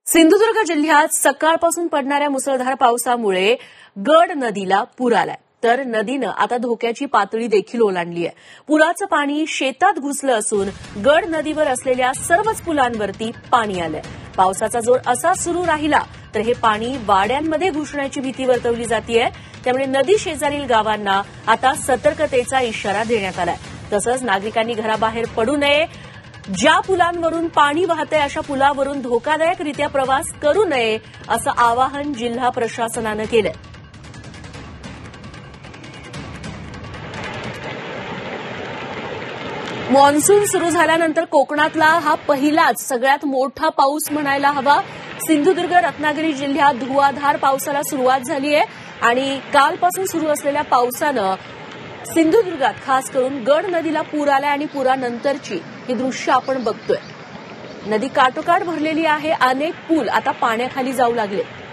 सिंधुदुर्ग जिल्ह्यात सकाळपासून पडणाऱ्या मुसळधार पावसामुळे गड नदीला पूर आलाय, तर नदीनं आता धोक्याची पातळी देखील ओलांडली आहे. पुराचं पाणी शेतात घुसलं असून गड नदीवर असलेल्या सर्वच पुलांवरती पाणी आलंय. पावसाचा जोर असा सुरू राहिला तर हे पाणी वाड्यांमध्ये घुसण्याची भीती वर्तवली जातेय. त्यामुळे नदी शेजारील गावांना आता सतर्कतेचा इशारा देण्यात आलाय. तसंच नागरिकांनी घराबाहेर पडू नये, ज्या पुलांवरून पाणी वाहतंय अशा पुलावरून धोकादायकरित्या प्रवास करू नये असं आवाहन जिल्हा प्रशासनानं केलंय. मान्सून सुरू झाल्यानंतर कोकणातला हा पहिलाच सगळ्यात मोठा पाऊस म्हणायला हवा. सिंधुदुर्ग रत्नागिरी जिल्ह्यात धुवाधार पावसाला सुरुवात झाली आहे आणि कालपासून सुरू असलेल्या पावसानं सिंधुदुर्गात खास करून गड नदीला पूर आलाय आणि पुरानंतरची ही दृश्य आपण बघतोय. नदी काठोकाठ भरलेली आहे. अनेक पूल आता पाण्याखाली जाऊ लागले.